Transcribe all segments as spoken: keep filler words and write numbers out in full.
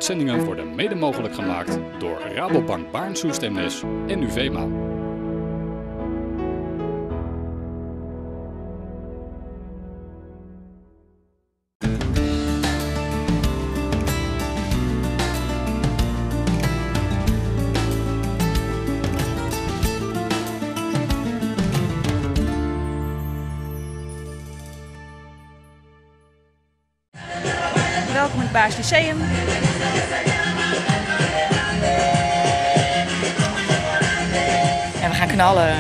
uitzendingen worden mede mogelijk gemaakt door Rabobank Baarn Soest M S en Uvema. Welkom in het Baars Lyceum. En we gaan knallen.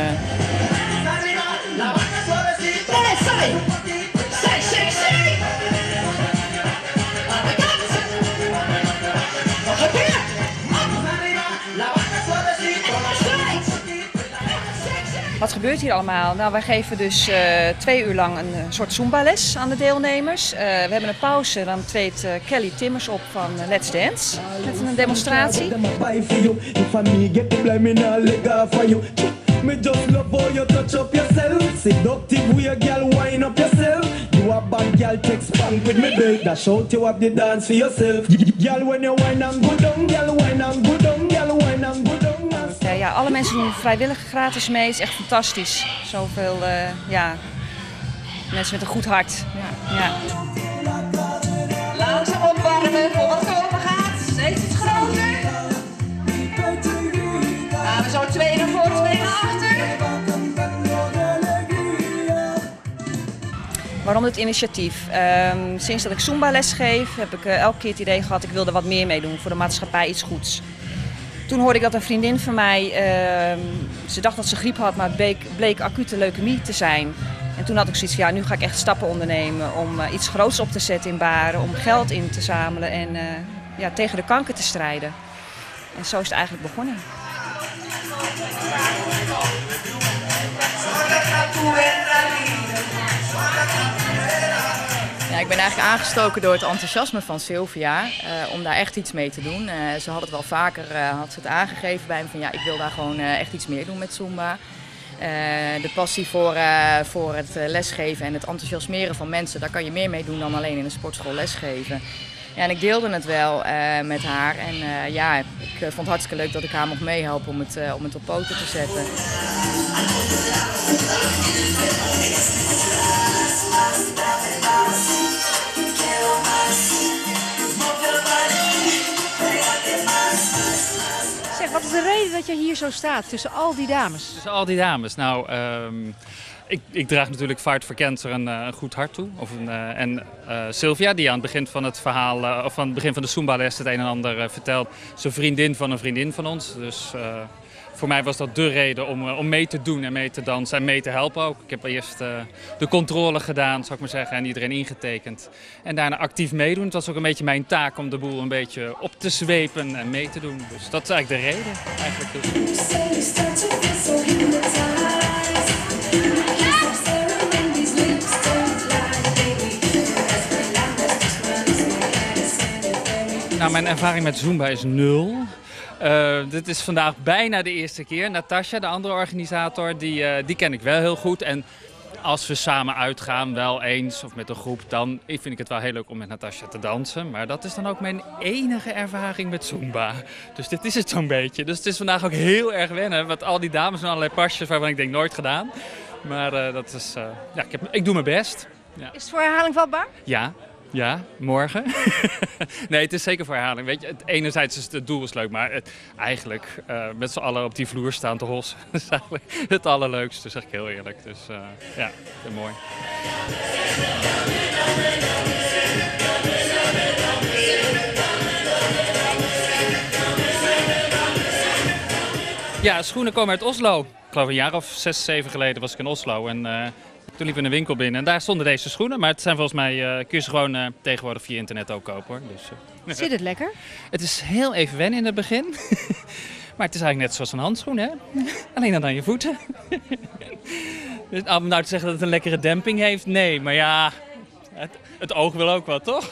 Wat gebeurt hier allemaal? Nou, wij geven dus uh, twee uur lang een uh, soort Zumba-les aan de deelnemers. Uh, we hebben een pauze, dan treedt uh, Kelly Timmers op van uh, Let's Dance met een demonstratie. Uh, ja, alle mensen doen vrijwillig gratis mee. Het is echt fantastisch. Zoveel uh, ja, mensen met een goed hart. Ja. Ja. Langzaam opwarmen voor wat komen gaat. Steeds iets groter. Gaan we zo twee naar voren, twee naar achter. Waarom dit initiatief? Um, sinds dat ik Zumba les geef, heb ik uh, elke keer het idee gehad, ik wilde wat meer mee doen voor de maatschappij, iets goeds. Toen hoorde ik dat een vriendin van mij, uh, ze dacht dat ze griep had, maar het bleek, bleek acute leukemie te zijn. En toen had ik zoiets van, ja, nu ga ik echt stappen ondernemen om uh, iets groots op te zetten in Baren, om geld in te zamelen en uh, ja, tegen de kanker te strijden. En zo is het eigenlijk begonnen. Ja, ik ben eigenlijk aangestoken door het enthousiasme van Sylvia uh, om daar echt iets mee te doen. Uh, ze had het wel vaker uh, had ze het aangegeven bij me van ja, ik wil daar gewoon uh, echt iets meer doen met Zumba. Uh, de passie voor, uh, voor het uh, lesgeven en het enthousiasmeren van mensen, daar kan je meer mee doen dan alleen in een sportschool lesgeven. Ja, en ik deelde het wel uh, met haar en uh, ja, ik uh, vond het hartstikke leuk dat ik haar mocht meehelpen om het, uh, om het op poten te zetten. Zeg, wat is de reden dat je hier zo staat tussen al die dames? Tussen al die dames? Nou, um, ik, ik draag natuurlijk Fight for Cancer een, uh, een goed hart toe. Of een, uh, en uh, Sylvia, die aan het begin van het verhaal, uh, of aan het begin van de Zumba-les het een en ander uh, vertelt, is een vriendin van een vriendin van ons. Dus uh, voor mij was dat de reden om, uh, om mee te doen en mee te dansen en mee te helpen ook. Ik heb eerst uh, de controle gedaan, zou ik maar zeggen, en iedereen ingetekend. En daarna actief meedoen. Het was ook een beetje mijn taak om de boel een beetje op te zwepen en mee te doen. Dus dat is eigenlijk de reden. Eigenlijk dus. Nou, mijn ervaring met Zumba is nul. Uh, dit is vandaag bijna de eerste keer. Natasja, de andere organisator, die, uh, die ken ik wel heel goed. En als we samen uitgaan, wel eens of met een groep, dan vind ik het wel heel leuk om met Natasja te dansen. Maar dat is dan ook mijn enige ervaring met Zumba. Dus dit is het zo'n beetje. Dus het is vandaag ook heel erg wennen. Want al die dames doen allerlei pasjes waarvan ik denk nooit gedaan. Maar uh, dat is, uh, ja, ik, heb, ik doe mijn best. Ja. Is het voor herhaling vatbaar? Ja. Ja, morgen. Nee, het is zeker voor herhaling. Weet je, het, enerzijds is het, het doel is leuk, maar het, eigenlijk uh, met z'n allen op die vloer staan te hossen, is eigenlijk het allerleukste, zeg ik heel eerlijk. Dus uh, ja, heel mooi. Ja, schoenen komen uit Oslo. Ik geloof een jaar of zes, zeven geleden was ik in Oslo en uh, toen liep ik in een winkel binnen en daar stonden deze schoenen. Maar het zijn volgens mij, uh, kun je ze gewoon uh, tegenwoordig via internet ook kopen hoor. Dus, uh, Zit het lekker? Het is heel even wennen in het begin. Maar het is eigenlijk net zoals een handschoen, hè? Alleen dan aan je voeten. Dus, om nou te zeggen dat het een lekkere demping heeft, nee. Maar ja, het, het oog wil ook wat, toch?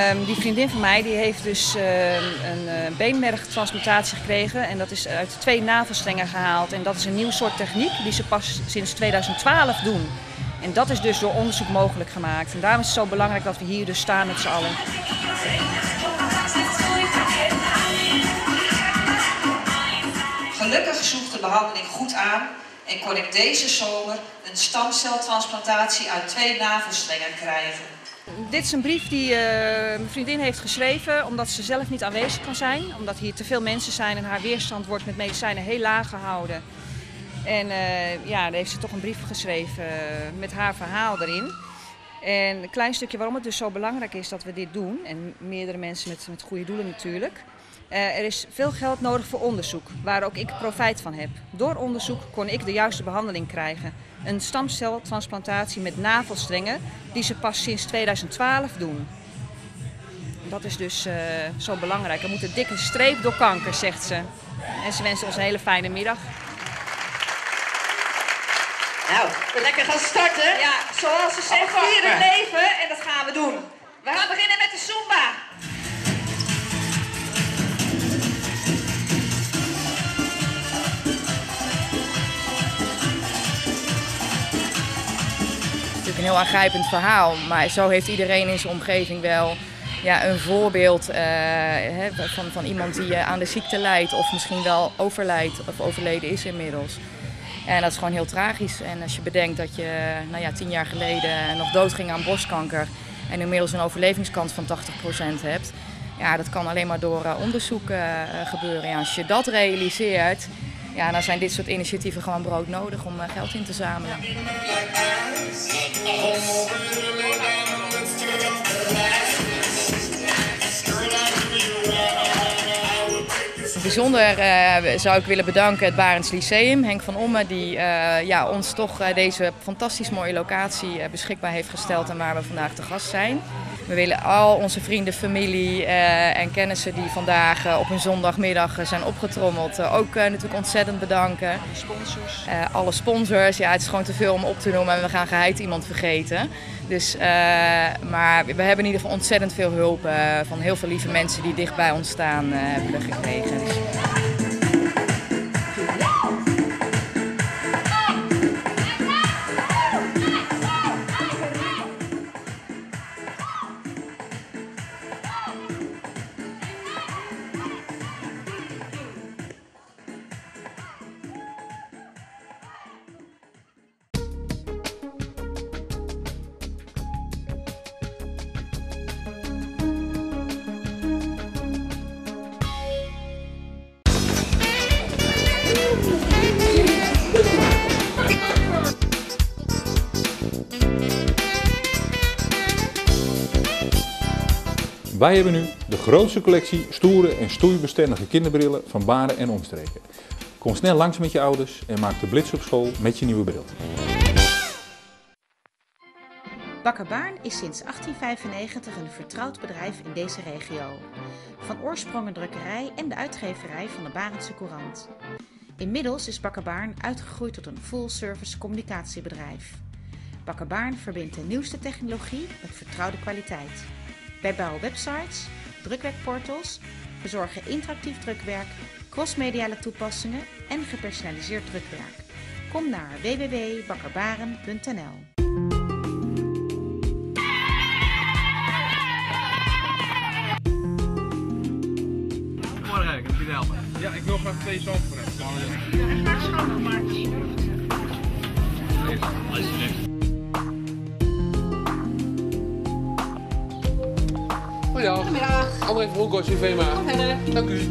uh, die vriendin van mij die heeft dus uh, een uh, beenmergtransplantatie gekregen. En dat is uit twee navelstrengen gehaald. En dat is een nieuw soort techniek die ze pas sinds tweeduizend twaalf doen. En dat is dus door onderzoek mogelijk gemaakt. En daarom is het zo belangrijk dat we hier dus staan met z'n allen. Gelukkig sloeg de behandeling goed aan en kon ik deze zomer een stamceltransplantatie uit twee navelstrengen krijgen. Dit is een brief die uh, mijn vriendin heeft geschreven omdat ze zelf niet aanwezig kan zijn. Omdat hier te veel mensen zijn en haar weerstand wordt met medicijnen heel laag gehouden. En uh, ja, daar heeft ze toch een brief geschreven uh, met haar verhaal erin. En een klein stukje waarom het dus zo belangrijk is dat we dit doen. En meerdere mensen met, met goede doelen natuurlijk. Uh, er is veel geld nodig voor onderzoek, waar ook ik profijt van heb. Door onderzoek kon ik de juiste behandeling krijgen. Een stamceltransplantatie met navelstrengen die ze pas sinds tweeduizend twaalf doen. Dat is dus uh, zo belangrijk. Er moet een dikke streep door kanker, zegt ze. En ze wensen ons een hele fijne middag. Nou, we lekker gaan starten. Ja, zoals ze zegt, hier het leven en dat gaan we doen. We gaan beginnen met de Zumba. Een heel aangrijpend verhaal, maar zo heeft iedereen in zijn omgeving wel ja, een voorbeeld uh, he, van, van iemand die uh, aan de ziekte lijdt of misschien wel overlijdt of overleden is inmiddels. En dat is gewoon heel tragisch. En als je bedenkt dat je nou ja, tien jaar geleden nog doodging aan borstkanker en inmiddels een overlevingskans van tachtig procent hebt, ja, dat kan alleen maar door uh, onderzoek uh, gebeuren. Ja, als je dat realiseert, ja, dan zijn dit soort initiatieven gewoon broodnodig om uh, geld in te zamelen. Bijzonder uh, zou ik willen bedanken het Barends Lyceum, Henk van Omme, die uh, ja, ons toch uh, deze fantastisch mooie locatie uh, beschikbaar heeft gesteld en waar we vandaag te gast zijn. We willen al onze vrienden, familie uh, en kennissen die vandaag uh, op een zondagmiddag uh, zijn opgetrommeld uh, ook uh, natuurlijk ontzettend bedanken. Sponsors. Uh, alle sponsors, ja, het is gewoon te veel om op te noemen en we gaan geheid iemand vergeten. Dus, uh, maar we hebben in ieder geval ontzettend veel hulp uh, van heel veel lieve mensen die dicht bij ons staan uh, hebben we gekregen. Dus... Wij hebben nu de grootste collectie stoere en stoeibestendige kinderbrillen van Baren en omstreken. Kom snel langs met je ouders en maak de blitz op school met je nieuwe bril. Bakker Baarn is sinds achttien vijfennegentig een vertrouwd bedrijf in deze regio. Van oorsprong een drukkerij en de uitgeverij van de Barendse Courant. Inmiddels is Bakker Baarn uitgegroeid tot een full-service communicatiebedrijf. Bakker Baarn verbindt de nieuwste technologie met vertrouwde kwaliteit. Wij bouwen websites, drukwerkportals, verzorgen interactief drukwerk, crossmediale toepassingen en gepersonaliseerd drukwerk. Kom naar w w w punt bakkerbaren punt n l. Goedemorgen, ik heb jullie helpen. Ja, ik wil graag twee zandvoorrechten. Ja, en straks schoongemaakt. Alsjeblieft. Goedemiddag. André van Honkos, U V M A. Kom verder. Dank u.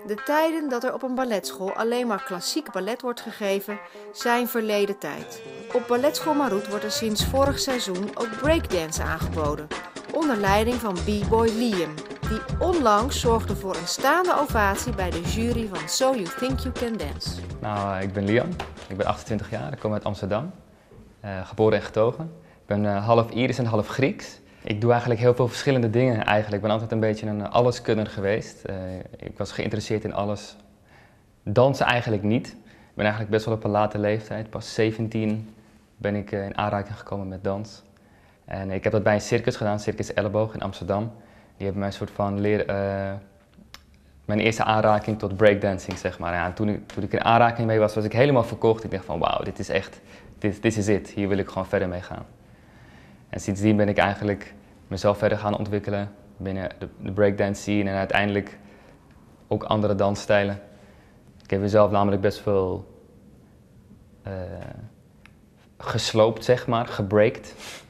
De tijden dat er op een balletschool alleen maar klassiek ballet wordt gegeven, zijn verleden tijd. Op balletschool Maroet wordt er sinds vorig seizoen ook breakdance aangeboden, onder leiding van b-boy Liam, die onlangs zorgde voor een staande ovatie bij de jury van So You Think You Can Dance. Nou, ik ben Liam, ik ben achtentwintig jaar, ik kom uit Amsterdam, uh, geboren en getogen. Ik ben uh, half Irisch en half Grieks. Ik doe eigenlijk heel veel verschillende dingen eigenlijk. Ik ben altijd een beetje een alleskunner geweest. Uh, ik was geïnteresseerd in alles. Dansen eigenlijk niet. Ik ben eigenlijk best wel op een late leeftijd, pas zeventien, ben ik uh, in aanraking gekomen met dans. En ik heb dat bij een circus gedaan, Circus Elleboog in Amsterdam. Die hebben mij een soort van leer, uh, mijn eerste aanraking tot breakdancing, zeg maar. Ja, en toen, ik, toen ik in aanraking mee was, was ik helemaal verkocht. Ik dacht van wauw, dit is echt, dit, dit is het. Hier wil ik gewoon verder mee gaan. En sindsdien ben ik eigenlijk mezelf verder gaan ontwikkelen binnen de, de breakdance scene en uiteindelijk ook andere dansstijlen. Ik heb mezelf namelijk best veel uh, gesloopt, zeg maar, gebreakt.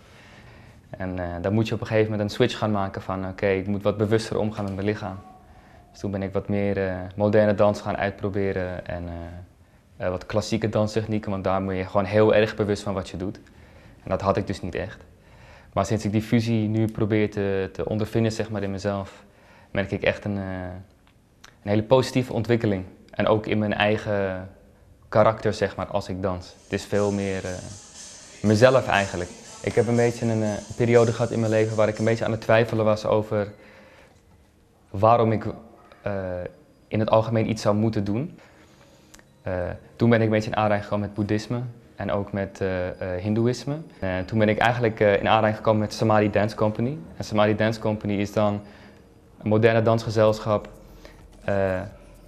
En uh, dan moet je op een gegeven moment een switch gaan maken van oké, okay, ik moet wat bewuster omgaan met mijn lichaam. Dus toen ben ik wat meer uh, moderne dans gaan uitproberen en uh, uh, wat klassieke danstechnieken, want daar moet je gewoon heel erg bewust van wat je doet. En dat had ik dus niet echt. Maar sinds ik die fusie nu probeer te, te ondervinden, zeg maar, in mezelf, merk ik echt een, uh, een hele positieve ontwikkeling. En ook in mijn eigen karakter, zeg maar, als ik dans. Het is veel meer uh, mezelf eigenlijk. Ik heb een beetje een uh, periode gehad in mijn leven waar ik een beetje aan het twijfelen was over waarom ik uh, in het algemeen iets zou moeten doen. Uh, toen ben ik een beetje in aanraking gekomen met boeddhisme. En ook met uh, uh, hindoeïsme. Uh, toen ben ik eigenlijk uh, in aanraking gekomen met Samadhi Dance Company. En Samadhi Dance Company is dan een moderne dansgezelschap uh,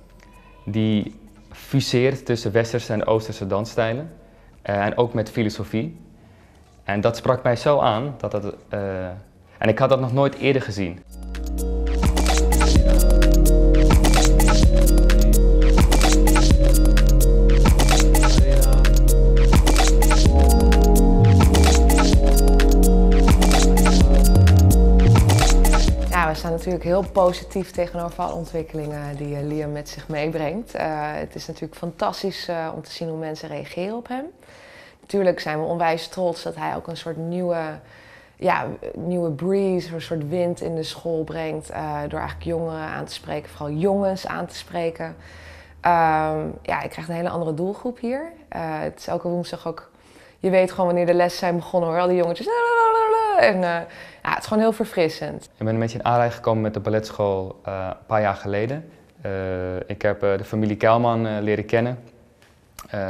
die fuseert tussen westerse en oosterse dansstijlen. Uh, en ook met filosofie. En dat sprak mij zo aan. Dat dat, uh, en ik had dat nog nooit eerder gezien. We staan natuurlijk heel positief tegenover alle ontwikkelingen die uh, Liam met zich meebrengt. Uh, het is natuurlijk fantastisch uh, om te zien hoe mensen reageren op hem. Natuurlijk zijn we onwijs trots dat hij ook een soort nieuwe, ja, nieuwe breeze, een soort wind in de school brengt. Uh, door eigenlijk jongeren aan te spreken, vooral jongens aan te spreken. Um, ja, ik krijg een hele andere doelgroep hier. Uh, het is elke woensdag ook, je weet gewoon wanneer de lessen zijn begonnen hoor, al die jongetjes. En, uh, ja, het is gewoon heel verfrissend. Ik ben een beetje in aanraking gekomen met de balletschool uh, een paar jaar geleden. Uh, ik heb uh, de familie Kelman uh, leren kennen. Uh,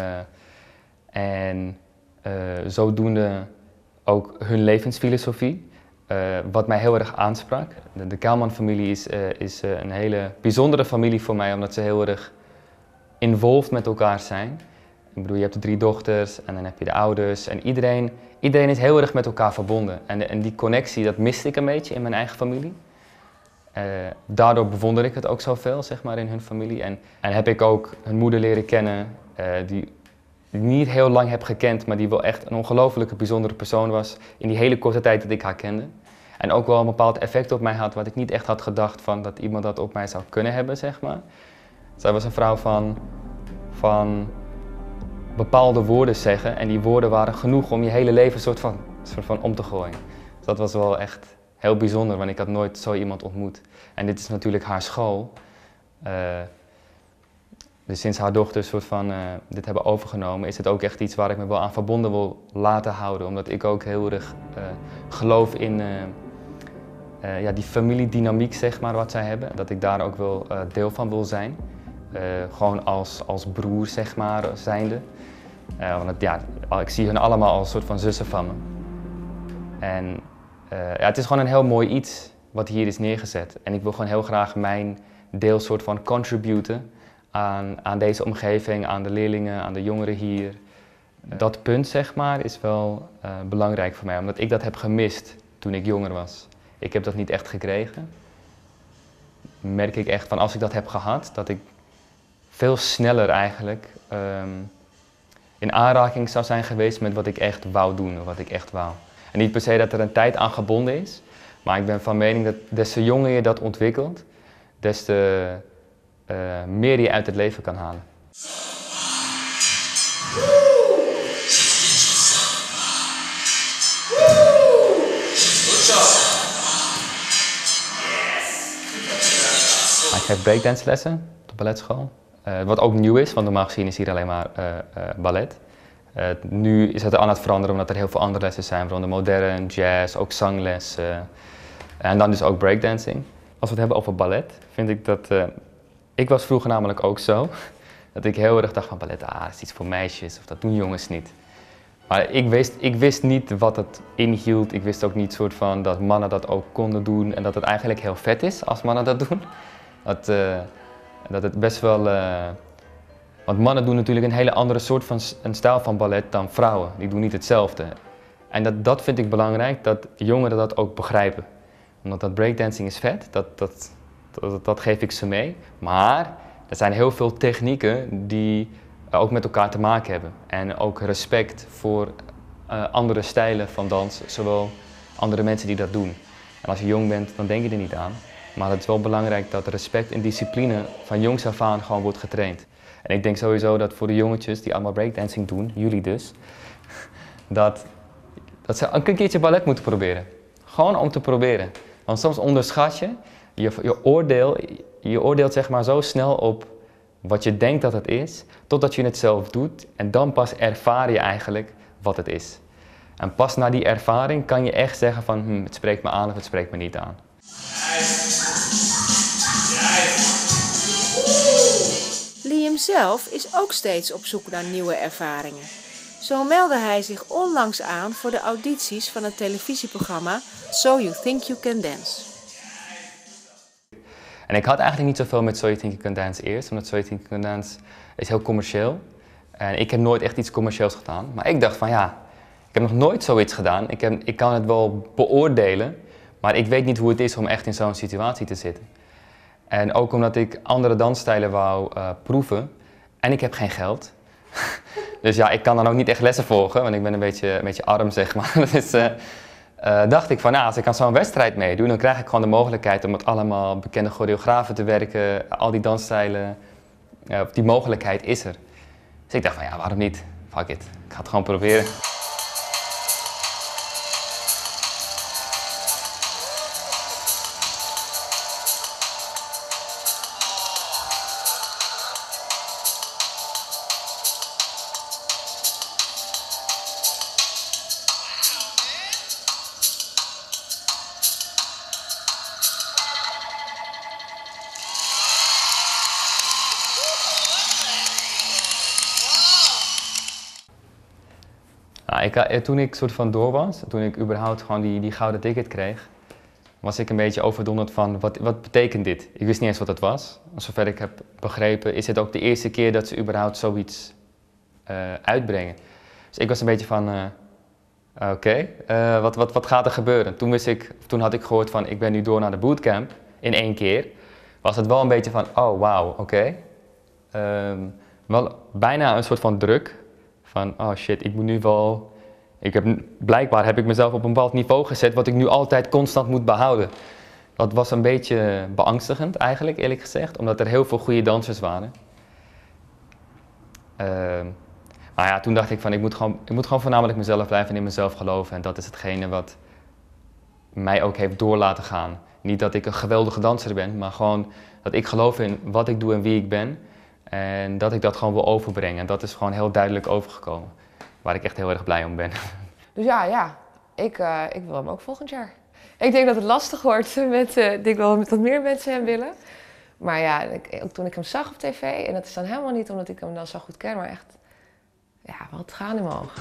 en uh, zodoende ook hun levensfilosofie, uh, wat mij heel erg aansprak. De, de Kelman-familie is, uh, is uh, een hele bijzondere familie voor mij, omdat ze heel erg involved met elkaar zijn. Ik bedoel, je hebt de drie dochters en dan heb je de ouders en iedereen, iedereen is heel erg met elkaar verbonden. En, en die connectie, dat miste ik een beetje in mijn eigen familie. Uh, daardoor bewonder ik het ook zoveel, zeg maar, in hun familie. En, en heb ik ook hun moeder leren kennen, uh, die ik niet heel lang heb gekend, maar die wel echt een ongelofelijke bijzondere persoon was in die hele korte tijd dat ik haar kende. En ook wel een bepaald effect op mij had, wat ik niet echt had gedacht van dat iemand dat op mij zou kunnen hebben, zeg maar. Zij was een vrouw van, van bepaalde woorden zeggen en die woorden waren genoeg om je hele leven soort van, soort van om te gooien. Dus dat was wel echt heel bijzonder, want ik had nooit zo iemand ontmoet. En dit is natuurlijk haar school. Uh, dus sinds haar dochters soort van, uh, dit hebben overgenomen, is het ook echt iets waar ik me wel aan verbonden wil laten houden. Omdat ik ook heel erg uh, geloof in uh, uh, ja, die familiedynamiek, zeg maar, wat zij hebben. Dat ik daar ook wel uh, deel van wil zijn. Uh, gewoon als, als broer, zeg maar, zijnde. Uh, want het, ja, ik zie hun allemaal als een soort van zussen van me. En uh, ja, het is gewoon een heel mooi iets wat hier is neergezet. En ik wil gewoon heel graag mijn deel soort van contributen aan, aan deze omgeving, aan de leerlingen, aan de jongeren hier. Dat punt, zeg maar, is wel uh, belangrijk voor mij, omdat ik dat heb gemist toen ik jonger was. Ik heb dat niet echt gekregen. Merk ik echt van als ik dat heb gehad, dat ik veel sneller eigenlijk um, in aanraking zou zijn geweest met wat ik echt wou doen, of wat ik echt wou. En niet per se dat er een tijd aan gebonden is, maar ik ben van mening dat des te jonger je dat ontwikkelt, des te uh, meer je uit het leven kan halen. Ik geef breakdancelessen op de balletschool. Uh, wat ook nieuw is, want normaal gezien is hier alleen maar uh, uh, ballet. Uh, nu is het aan het veranderen omdat er heel veel andere lessen zijn, waaronder modern, jazz, ook zangles uh, en dan dus ook breakdancing. Als we het hebben over ballet, vind ik dat... Uh, ik was vroeger namelijk ook zo, dat ik heel erg dacht van ballet, ah, dat is iets voor meisjes of dat doen jongens niet. Maar ik wist, ik wist niet wat het inhield, ik wist ook niet soort van dat mannen dat ook konden doen en dat het eigenlijk heel vet is als mannen dat doen. Dat, uh, dat het best wel... Uh, want mannen doen natuurlijk een hele andere soort van een stijl van ballet dan vrouwen. Die doen niet hetzelfde. En dat, dat vind ik belangrijk, dat jongeren dat ook begrijpen. Omdat dat breakdancing is vet, dat, dat, dat, dat geef ik ze mee. Maar er zijn heel veel technieken die ook met elkaar te maken hebben. En ook respect voor uh, andere stijlen van dans, zowel andere mensen die dat doen. En als je jong bent, dan denk je er niet aan. Maar het is wel belangrijk dat respect en discipline van jongs af aan gewoon wordt getraind. En ik denk sowieso dat voor de jongetjes die allemaal breakdancing doen, jullie dus, dat, dat ze een keertje ballet moeten proberen. Gewoon om te proberen. Want soms onderschat je, je, je, oordeel, je oordeelt zeg maar zo snel op wat je denkt dat het is, totdat je het zelf doet en dan pas ervaar je eigenlijk wat het is. En pas na die ervaring kan je echt zeggen van hm, het spreekt me aan of het spreekt me niet aan. Liam zelf is ook steeds op zoek naar nieuwe ervaringen. Zo meldde hij zich onlangs aan voor de audities van het televisieprogramma So You Think You Can Dance. En ik had eigenlijk niet zoveel met So You Think You Can Dance eerst, omdat So You Think You Can Dance is heel commercieel. En ik heb nooit echt iets commercieels gedaan. Maar ik dacht van ja, ik heb nog nooit zoiets gedaan. Ik, heb, ik kan het wel beoordelen, maar ik weet niet hoe het is om echt in zo'n situatie te zitten. En ook omdat ik andere dansstijlen wou uh, proeven en ik heb geen geld. Dus ja, ik kan dan ook niet echt lessen volgen, want ik ben een beetje, een beetje arm zeg maar. Dus uh, uh, dacht ik van nou, als ik aan zo'n wedstrijd meedoe, dan krijg ik gewoon de mogelijkheid om met allemaal bekende choreografen te werken, al die dansstijlen, uh, die mogelijkheid is er. Dus ik dacht van ja, waarom niet? Fuck it, ik ga het gewoon proberen. Nou, ik, toen ik soort van door was, toen ik überhaupt gewoon die, die gouden ticket kreeg, was ik een beetje overdonderd van wat, wat betekent dit? Ik wist niet eens wat het was. Zover ik heb begrepen is het ook de eerste keer dat ze überhaupt zoiets uh, uitbrengen. Dus ik was een beetje van, uh, oké, okay, uh, wat, wat, wat gaat er gebeuren? Toen, wist ik, toen had ik gehoord van ik ben nu door naar de bootcamp in één keer. Was het wel een beetje van, oh wauw, oké. Okay. Um, wel bijna een soort van druk. Van, oh shit, ik moet nu wel... Ik heb, blijkbaar heb ik mezelf op een bepaald niveau gezet wat ik nu altijd constant moet behouden. Dat was een beetje beangstigend eigenlijk, eerlijk gezegd, omdat er heel veel goede dansers waren. Uh, maar ja, toen dacht ik van, ik moet, gewoon, ik moet gewoon voornamelijk mezelf blijven en in mezelf geloven. En dat is hetgene wat mij ook heeft door laten gaan. Niet dat ik een geweldige danser ben, maar gewoon dat ik geloof in wat ik doe en wie ik ben. En dat ik dat gewoon wil overbrengen. En dat is gewoon heel duidelijk overgekomen. Waar ik echt heel erg blij om ben. Dus ja, ja. Ik, uh, ik wil hem ook volgend jaar. Ik denk dat het lastig wordt met, uh, ik denk wel dat meer mensen hem willen. Maar ja, ik, toen ik hem zag op tv, en dat is dan helemaal niet omdat ik hem dan zo goed ken, maar echt, ja, wat gaan in mijn ogen.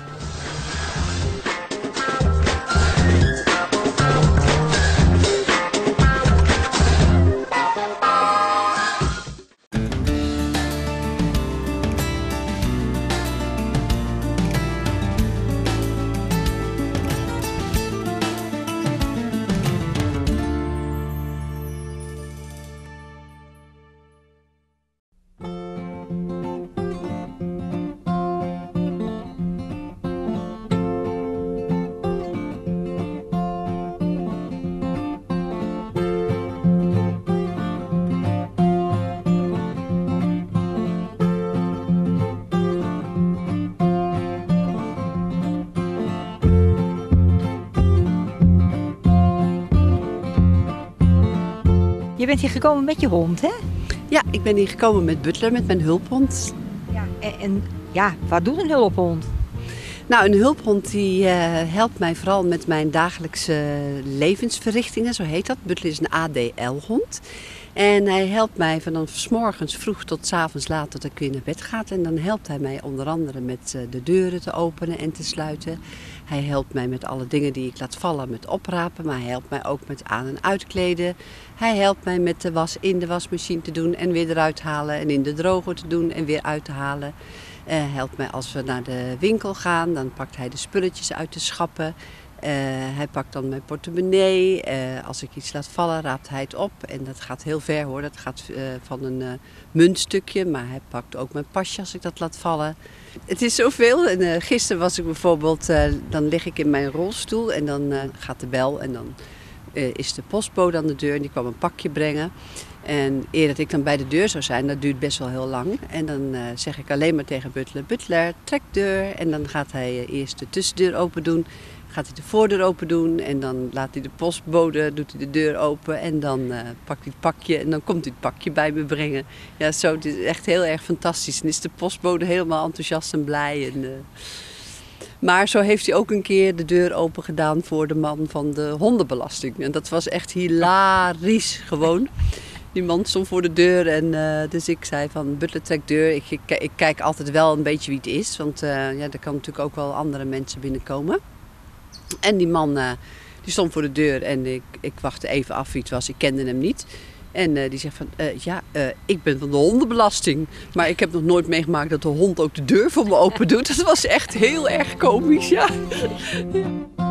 Je bent hier gekomen met je hond, hè? Ja, ik ben hier gekomen met Butler, met mijn hulphond. Ja, en, en ja, wat doet een hulphond? Nou, een hulphond die uh, helpt mij vooral met mijn dagelijkse levensverrichtingen, zo heet dat. Butler is een A D L-hond. En hij helpt mij vanaf 's morgens vroeg tot 's avonds laat tot ik weer naar bed ga. En dan helpt hij mij onder andere met uh, de deuren te openen en te sluiten. Hij helpt mij met alle dingen die ik laat vallen met oprapen, maar hij helpt mij ook met aan- en uitkleden. Hij helpt mij met de was in de wasmachine te doen en weer eruit halen en in de droger te doen en weer uit te halen. Hij uh, helpt mij als we naar de winkel gaan, dan pakt hij de spulletjes uit de schappen. Uh, hij pakt dan mijn portemonnee. Uh, als ik iets laat vallen, raapt hij het op. En dat gaat heel ver hoor. Dat gaat uh, van een uh, muntstukje. Maar hij pakt ook mijn pasje als ik dat laat vallen. Het is zoveel. En, uh, gisteren was ik bijvoorbeeld, uh, dan lig ik in mijn rolstoel. En dan uh, gaat de bel. En dan uh, is de postbode aan de deur. En die kwam een pakje brengen. En eer dat ik dan bij de deur zou zijn, dat duurt best wel heel lang. En dan uh, zeg ik alleen maar tegen Butler, Butler, trek deur. En dan gaat hij uh, eerst de tussendeur open doen. Gaat hij de voordeur open doen en dan laat hij de postbode, doet hij de deur open en dan uh, pakt hij het pakje en dan komt hij het pakje bij me brengen. Ja, zo, het is echt heel erg fantastisch. En is de postbode helemaal enthousiast en blij. En, uh... Maar zo heeft hij ook een keer de deur open gedaan voor de man van de hondenbelasting. En dat was echt hilarisch gewoon. Die man stond voor de deur en uh, dus ik zei van Butler trek deur. Ik, ik, ik kijk altijd wel een beetje wie het is, want uh, ja, er kan natuurlijk ook wel andere mensen binnenkomen. En die man uh, die stond voor de deur en ik, ik wachtte even af wie het was. Ik kende hem niet. En uh, die zegt van, uh, ja, uh, ik ben van de hondenbelasting. Maar ik heb nog nooit meegemaakt dat de hond ook de deur voor me open doet. Dat was echt heel erg komisch, ja. Ja.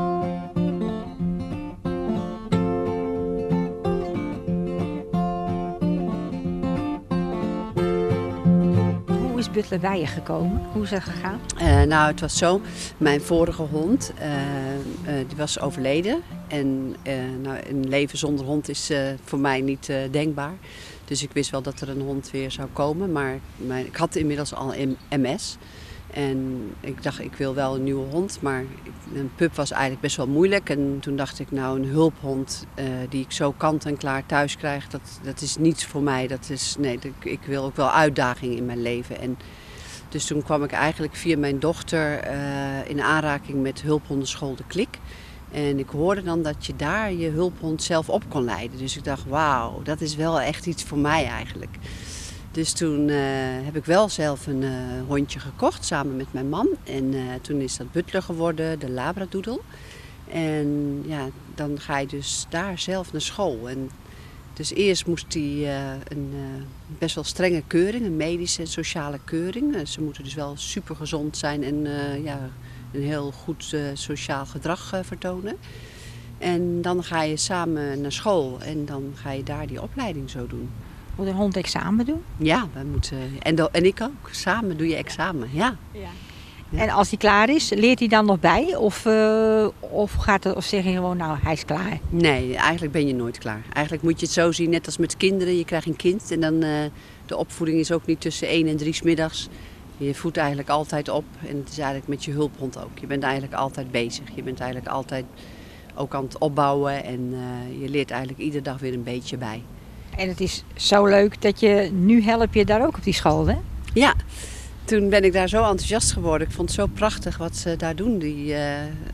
Hoe is Butler bij je gekomen? Hoe is dat gegaan? Uh, nou, het was zo. Mijn vorige hond, uh, uh, die was overleden. En uh, nou, een leven zonder hond is uh, voor mij niet uh, denkbaar. Dus ik wist wel dat er een hond weer zou komen. Maar mijn, ik had inmiddels al M S. En ik dacht, ik wil wel een nieuwe hond. Maar een pup was eigenlijk best wel moeilijk. En toen dacht ik, nou, een hulphond uh, die ik zo kant en klaar thuis krijg, dat, dat is niets voor mij. Dat is, nee, dat, ik wil ook wel uitdaging in mijn leven. En dus toen kwam ik eigenlijk via mijn dochter uh, in aanraking met hulphondenschool De Klik. En ik hoorde dan dat je daar je hulphond zelf op kon leiden. Dus ik dacht, wauw, dat is wel echt iets voor mij eigenlijk. Dus toen uh, heb ik wel zelf een uh, hondje gekocht samen met mijn man. En uh, toen is dat Butler geworden, de labradoodle. En ja, dan ga je dus daar zelf naar school. En dus eerst moest hij uh, een uh, best wel strenge keuring, een medische en sociale keuring. Uh, ze moeten dus wel super gezond zijn en uh, ja, een heel goed uh, sociaal gedrag uh, vertonen. En dan ga je samen naar school en dan ga je daar die opleiding zo doen. Moet een hond examen doen? Ja, wij moeten, en, de, en ik ook. Samen doe je examen, ja. Ja. Ja. En als hij klaar is, leert hij dan nog bij? Of, uh, of, gaat het, of zeg je gewoon, nou, hij is klaar? Nee, eigenlijk ben je nooit klaar. Eigenlijk moet je het zo zien, net als met kinderen. Je krijgt een kind en dan uh, de opvoeding is ook niet tussen één en drie 's middags. Je voedt eigenlijk altijd op en het is eigenlijk met je hulphond ook. Je bent eigenlijk altijd bezig. Je bent eigenlijk altijd ook aan het opbouwen en uh, je leert eigenlijk iedere dag weer een beetje bij. En het is zo leuk dat je, nu help je daar ook op die school, hè? Ja, toen ben ik daar zo enthousiast geworden. Ik vond het zo prachtig wat ze daar doen. Die, uh,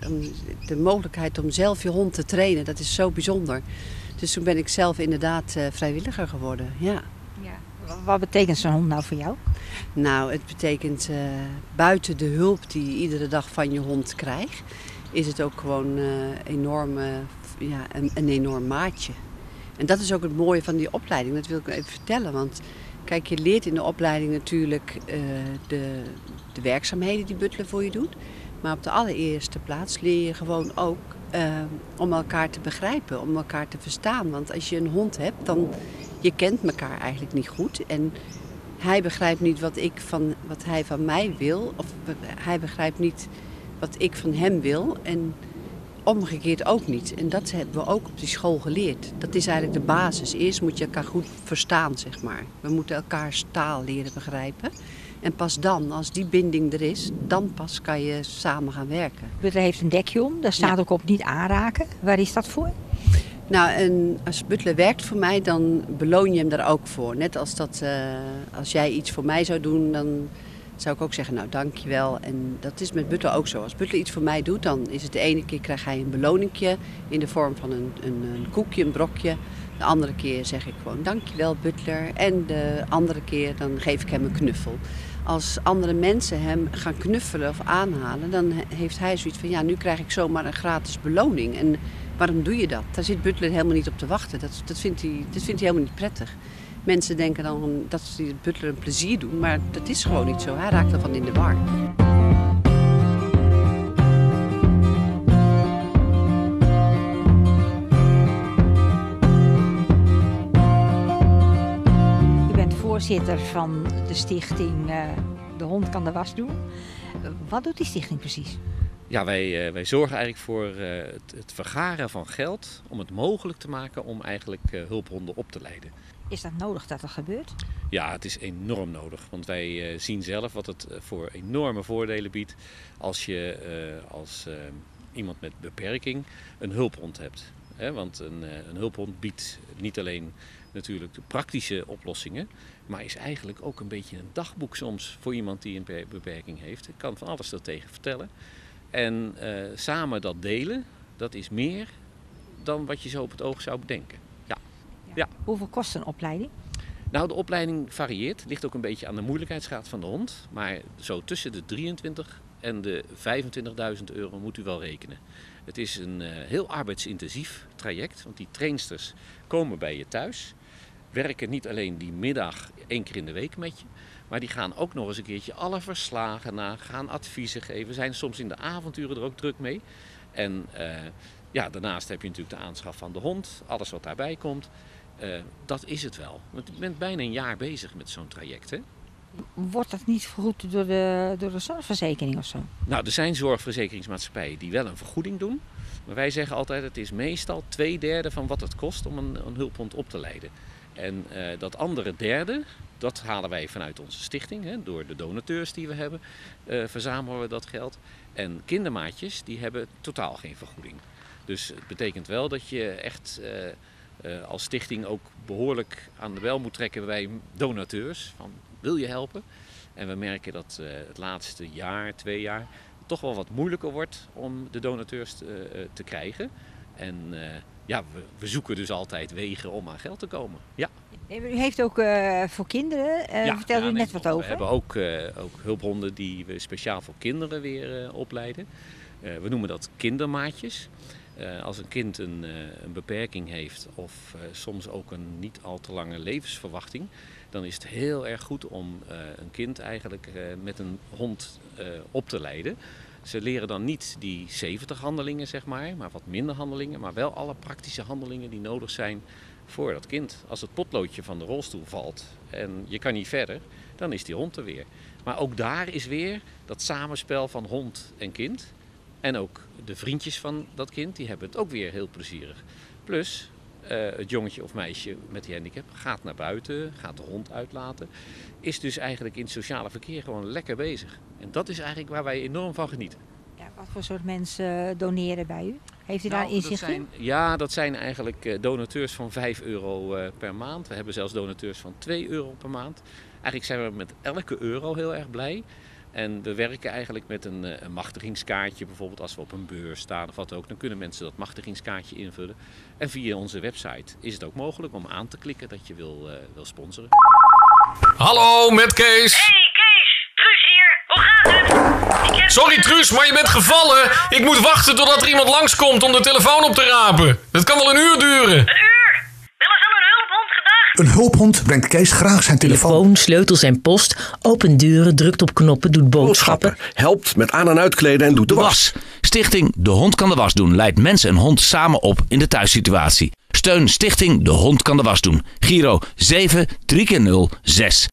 de mogelijkheid om zelf je hond te trainen, dat is zo bijzonder. Dus toen ben ik zelf inderdaad uh, vrijwilliger geworden, ja. Ja. Wat betekent zo'n hond nou voor jou? Nou, het betekent uh, buiten de hulp die je iedere dag van je hond krijgt, is het ook gewoon uh, enorm, uh, ja, een, een enorm maatje. En dat is ook het mooie van die opleiding, dat wil ik even vertellen. Want kijk, je leert in de opleiding natuurlijk uh, de, de werkzaamheden die Butler voor je doet. Maar op de allereerste plaats leer je gewoon ook uh, om elkaar te begrijpen, om elkaar te verstaan. Want als je een hond hebt, dan je kent elkaar eigenlijk niet goed. En hij begrijpt niet wat, ik van, wat hij van mij wil, of hij begrijpt niet wat ik van hem wil. En omgekeerd ook niet. En dat hebben we ook op die school geleerd. Dat is eigenlijk de basis. Eerst moet je elkaar goed verstaan, zeg maar. We moeten elkaars taal leren begrijpen. En pas dan, als die binding er is, dan pas kan je samen gaan werken. Butler heeft een dekje om, daar staat ja. ook op niet aanraken. Waar is dat voor? Nou, en als butler werkt voor mij, dan beloon je hem daar ook voor. Net als dat, uh, als jij iets voor mij zou doen, dan zou ik ook zeggen, nou dankjewel. En dat is met butler ook zo. Als butler iets voor mij doet, dan is het de ene keer krijgt hij een beloningje in de vorm van een, een, een koekje, een brokje. De andere keer zeg ik gewoon dankjewel butler. En de andere keer dan geef ik hem een knuffel. Als andere mensen hem gaan knuffelen of aanhalen, dan heeft hij zoiets van, ja, nu krijg ik zomaar een gratis beloning. En waarom doe je dat? Daar zit butler helemaal niet op te wachten. Dat, dat, vindt hij, dat vindt hij helemaal niet prettig. Mensen denken dan dat ze butler een plezier doen, maar dat is gewoon niet zo. Hij raakt ervan in de war. U bent voorzitter van de stichting uh, De Hond Kan de Was Doen. Uh, wat doet die stichting precies? Ja, wij, uh, wij zorgen eigenlijk voor uh, het, het vergaren van geld om het mogelijk te maken om eigenlijk uh, hulphonden op te leiden. Is dat nodig dat dat gebeurt? Ja, het is enorm nodig. Want wij uh, zien zelf wat het uh, voor enorme voordelen biedt als je uh, als uh, iemand met beperking een hulphond hebt. He, want een, uh, een hulphond biedt niet alleen natuurlijk de praktische oplossingen, maar is eigenlijk ook een beetje een dagboek soms voor iemand die een beperking heeft. Ik kan van alles daartegen vertellen. En uh, samen dat delen, dat is meer dan wat je zo op het oog zou bedenken. Ja. Ja. Ja. Hoeveel kost een opleiding? Nou, de opleiding varieert. Ligt ook een beetje aan de moeilijkheidsgraad van de hond. Maar zo tussen de drieëntwintigduizend en de vijfentwintigduizend euro moet u wel rekenen. Het is een uh, heel arbeidsintensief traject. Want die trainsters komen bij je thuis. Werken niet alleen die middag één keer in de week met je. Maar die gaan ook nog eens een keertje alle verslagen na, gaan adviezen geven. Zijn soms in de avonturen er ook druk mee. En uh, ja, daarnaast heb je natuurlijk de aanschaf van de hond, alles wat daarbij komt. Uh, dat is het wel. Want je bent bijna een jaar bezig met zo'n traject, hè? Wordt dat niet vergoed door de, door de zorgverzekering of zo? Nou, er zijn zorgverzekeringsmaatschappijen die wel een vergoeding doen. Maar wij zeggen altijd, het is meestal twee derde van wat het kost om een, een hulphond op te leiden. En uh, dat andere derde, dat halen wij vanuit onze stichting. Hè, door de donateurs die we hebben, uh, verzamelen we dat geld. En kindermaatjes, die hebben totaal geen vergoeding. Dus het betekent wel dat je echt uh, uh, als stichting ook behoorlijk aan de bel moet trekken bij donateurs. Van, wil je helpen? En we merken dat uh, het laatste jaar, twee jaar, toch wel wat moeilijker wordt om de donateurs te, uh, te krijgen. En uh, ja, we, we zoeken dus altijd wegen om aan geld te komen. Ja. U heeft ook uh, voor kinderen, uh, ja, vertelde ja, u nee, net wat over. We hebben ook, uh, ook hulphonden die we speciaal voor kinderen weer uh, opleiden. Uh, we noemen dat kindermaatjes. Uh, als een kind een, uh, een beperking heeft of uh, soms ook een niet al te lange levensverwachting, dan is het heel erg goed om uh, een kind eigenlijk uh, met een hond uh, op te leiden. Ze leren dan niet die zeventig handelingen, zeg maar, maar wat minder handelingen, maar wel alle praktische handelingen die nodig zijn voor dat kind. Als het potloodje van de rolstoel valt en je kan niet verder, dan is die hond er weer. Maar ook daar is weer dat samenspel van hond en kind. En ook de vriendjes van dat kind, die hebben het ook weer heel plezierig. Plus, uh, het jongetje of meisje met die handicap gaat naar buiten, gaat de hond uitlaten. Is dus eigenlijk in het sociale verkeer gewoon lekker bezig. En dat is eigenlijk waar wij enorm van genieten. Ja, wat voor soort mensen doneren bij u? Heeft u nou, daar inzicht in? Ja, dat zijn eigenlijk donateurs van vijf euro per maand. We hebben zelfs donateurs van twee euro per maand. Eigenlijk zijn we met elke euro heel erg blij. En we werken eigenlijk met een, een machtigingskaartje. Bijvoorbeeld als we op een beurs staan of wat ook. Dan kunnen mensen dat machtigingskaartje invullen. En via onze website is het ook mogelijk om aan te klikken dat je wil, uh, wil sponsoren. Hallo, met Kees. Hey Kees, Truus hier. Hoe gaat het? Ik heb... Sorry Truus, maar je bent gevallen. Ik moet wachten totdat er iemand langskomt om de telefoon op te rapen. Dat kan wel een uur duren. Een uur? Wel eens aan een hulphond gedacht? Een hulphond brengt Kees graag zijn telefoon. Telefoon, sleutels en post, opent deuren, drukt op knoppen, doet boodschappen. boodschappen. Helpt met aan- en uitkleden en doet de was. Stichting De Hond Kan de Was Doen leidt mensen en hond samen op in de thuissituatie. Steun Stichting De Hond Kan de Was Doen. Giro zeven drie keer nul zes.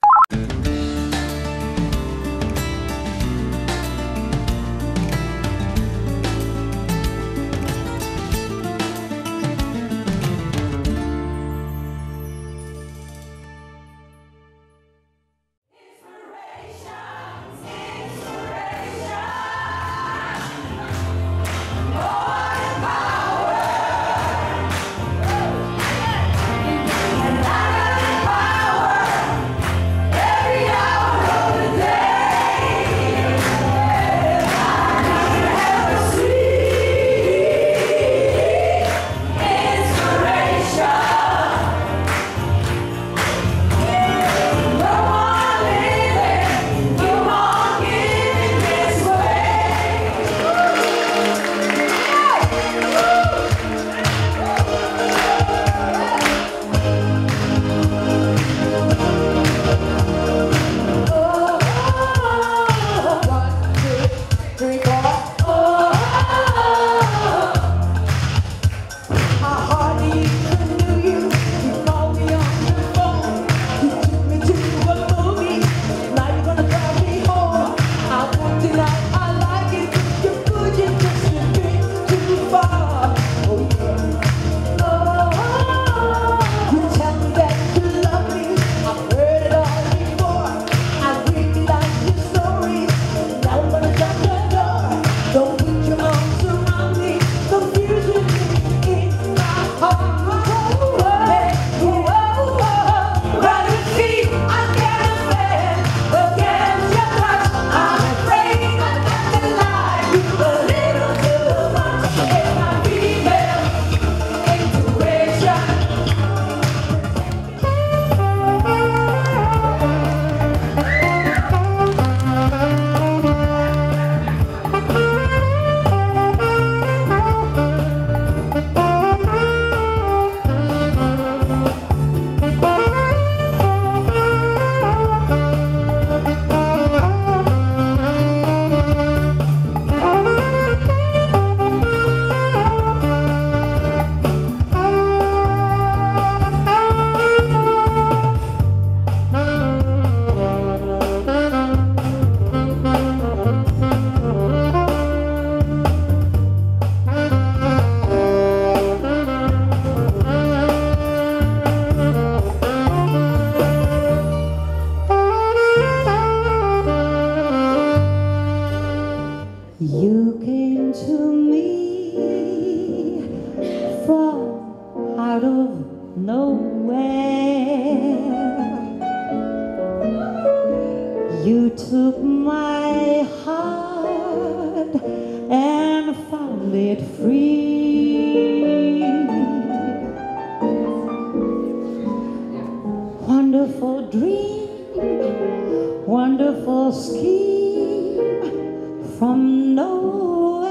scheme from nowhere.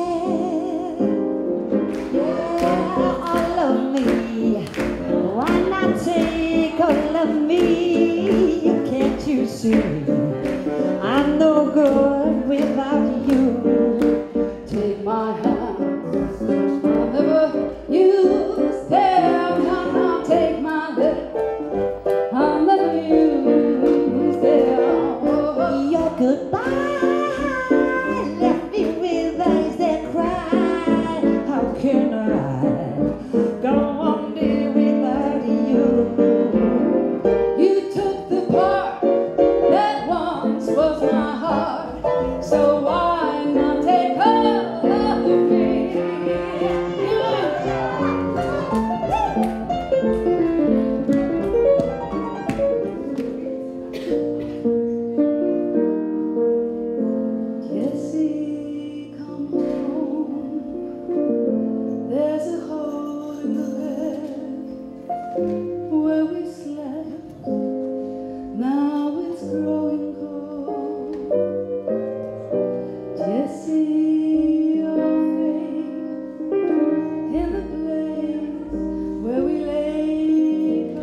Yeah, all of me. Why not take all of me? Can't you see? I'm no good without you. Take my hand, I'll never use them. No, no, take my hand, I'll never use them. Your goodbye left me with eyes that cry. How can I go on day without you? You took the part that once was my heart, so why not take all of me? Jesse, come home. There's a hole in the bed where we slept. Now it's growing cold. Jesse, your face in the place where we lay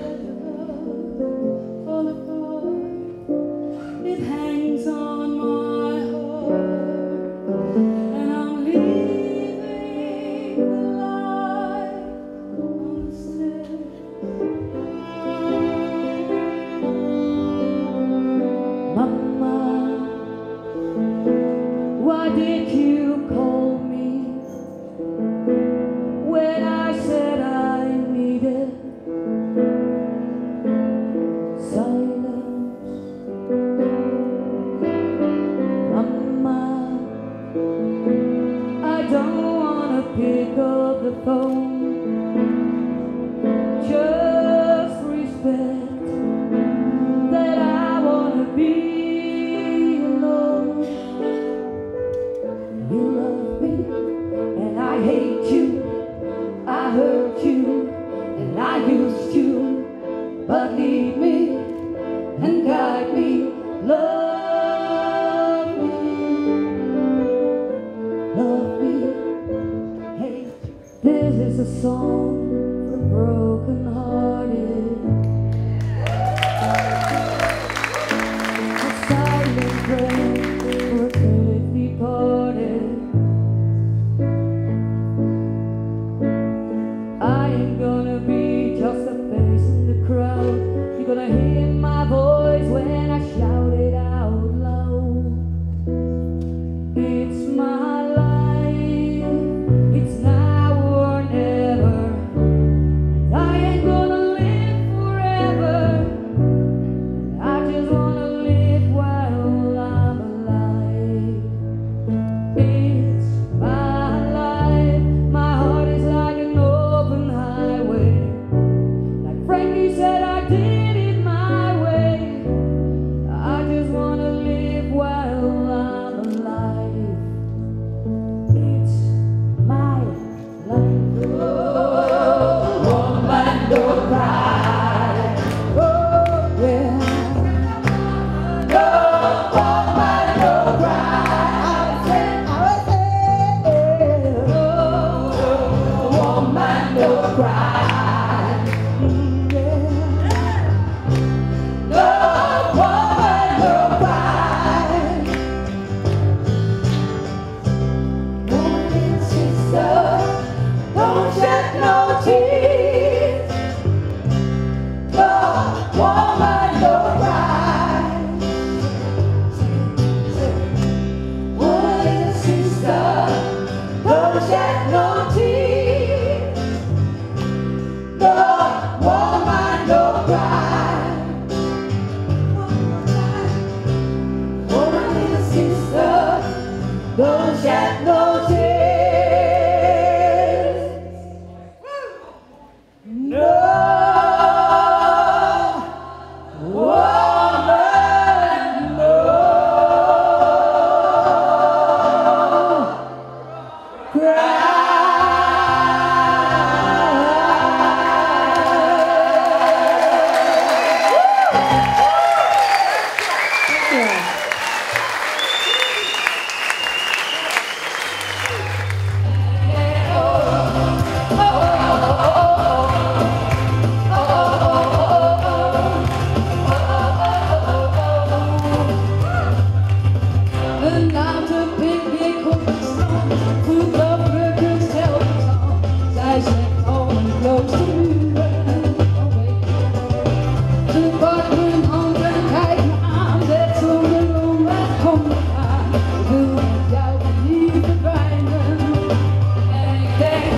fall apart. It hangs on my heart, and I'm leaving the light on the stairs. Mama, why did you call me when I said I needed silence? Mama, I don't wanna pick up the phone. Just respect that I wanna be alone. You love me and I hate you. I hurt you and I used you, but lead me and guide me. Love me, love me, hate. This is a song for the broken hearted. A silent prayer for a faith departed. I ain't gonna be just a face in the crowd. You're gonna hear my voice when I shout it out loud. It's my life, it's now or never. I ain't gonna live forever. I just wanna live while I'm alive. It's my life, my heart is like an open highway. Like Frankie said, I did it my way. I just wanna live while I'm alive. It's my life. Oh, woman, don't cry. Oh, yeah. No, woman, don't cry. I said, I said, oh, woman, don't cry. Mm, yeah. No, woman, don't cry. Woman and sister, don't shed no tears. No, woman, don't cry. Woman and sister, don't shed no tears.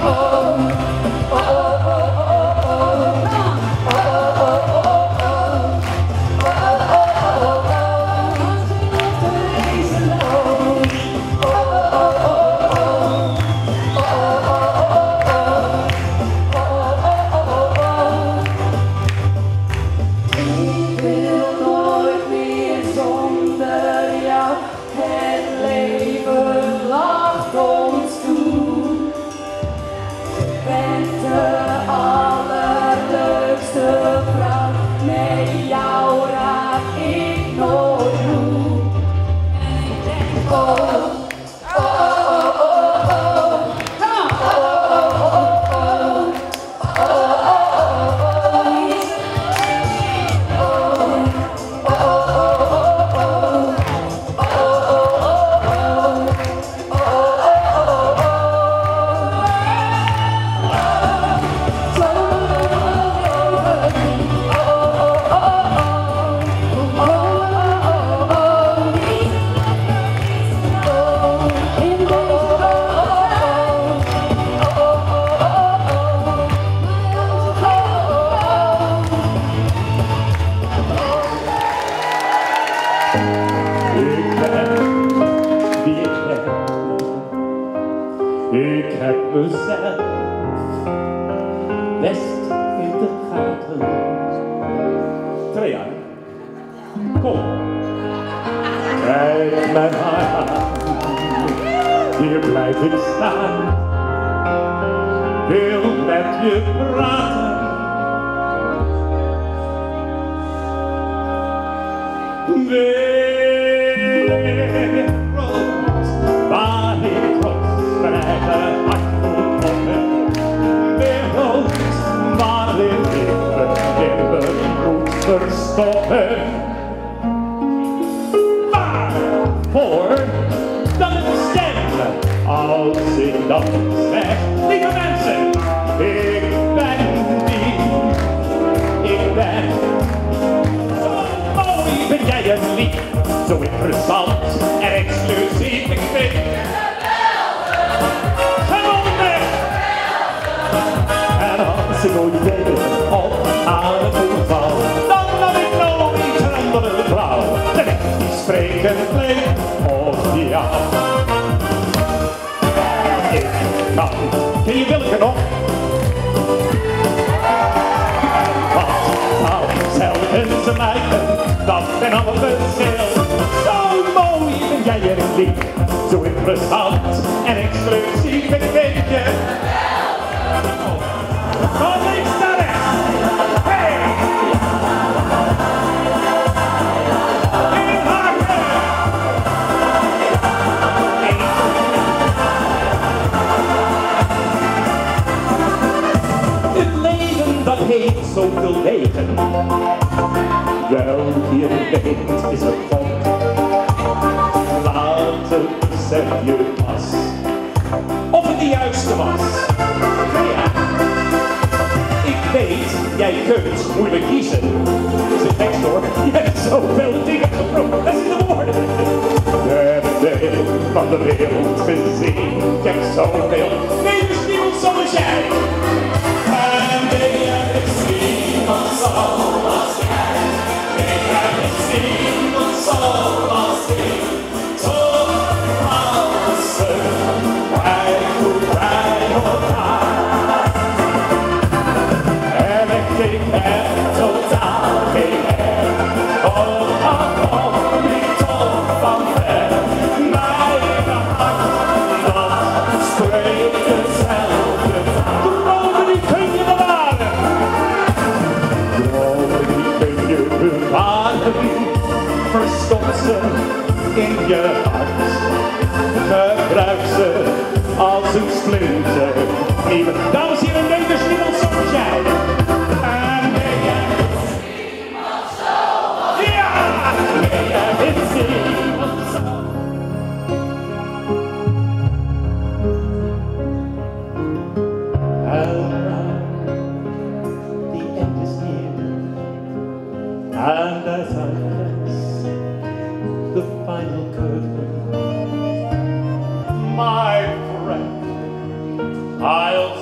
I'll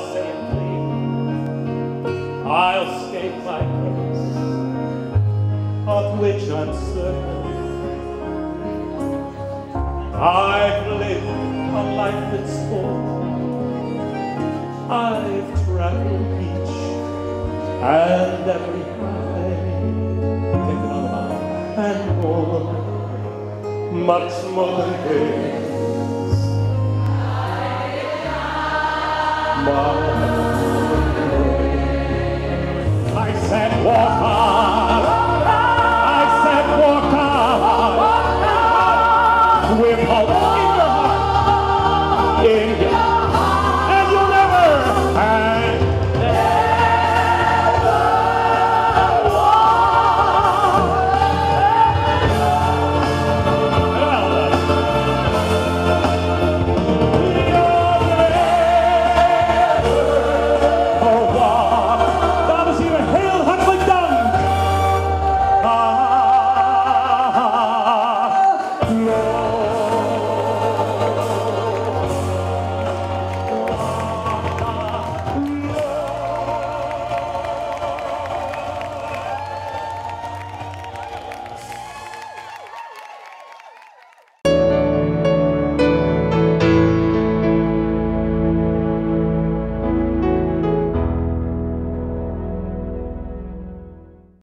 I'll state my case, of which I'm certain. I've lived a life that's full. I've traveled each and every high, and more, much more than this. My I said what I